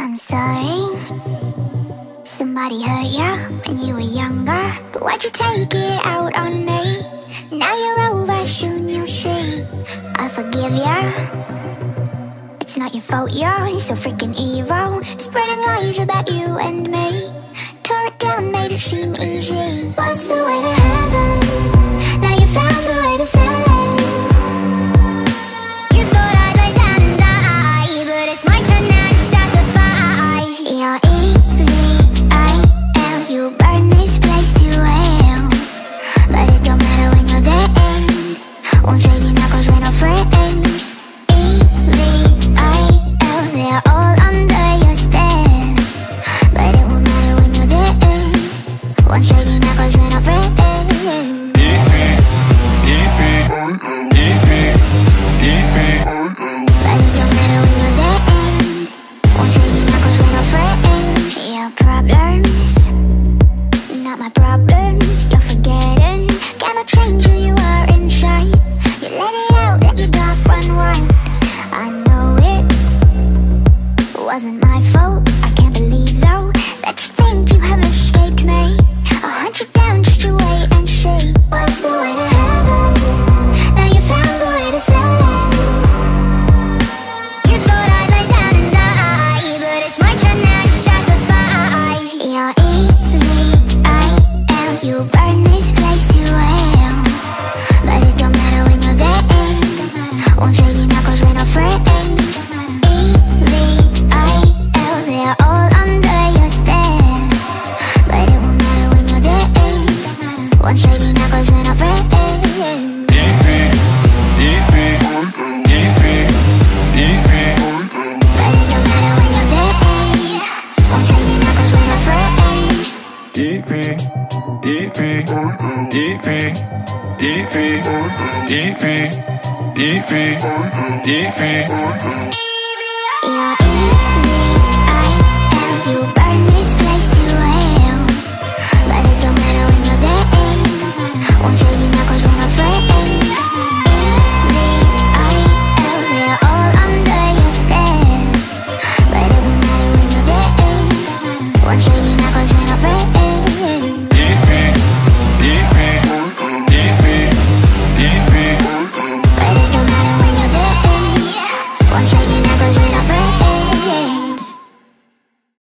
I'm sorry somebody hurt ya when you were younger, but why'd you take it out on me? Now you're over, soon you'll see I forgive ya. It's not your fault, you're so freaking evil, spreading lies about you and me. Tore it down, made it seem easy. What's the way to heaven? Now you found the way to sell it. You thought I'd lay down and die, but it's my turn now to sacrifice. You're EVIL, you burn this place to hell, but it don't matter when you're dead. Won't save you now cause we're no friends. EVIL, they're all under your spell, but it won't matter when you're dead. Won't save you now cause we're no friends. But it don't matter when you're dead. Won't save you now cause we're no friends. Your problems, not my problems. You're forgetting, cannot change who you are inside. You let it out, let your dark run wild. I know it wasn't my fault. I can't believe though that you think you have escaped me. I'll hunt you down just to wait and see. What's the way to heaven? Now you found the way to sell it. You thought I'd lay down and die, but it's my turn now to sacrifice. You're EVIL, you burn this place to hell, but it don't matter when you're dead. Won't save you now cause we're no friends. EVIL, they're all under your spell, but it won't matter when you're dead. Won't save you now cause we're no friends. But it don't matter when you're dead. Won't save you now cause we're no friends. Yeah.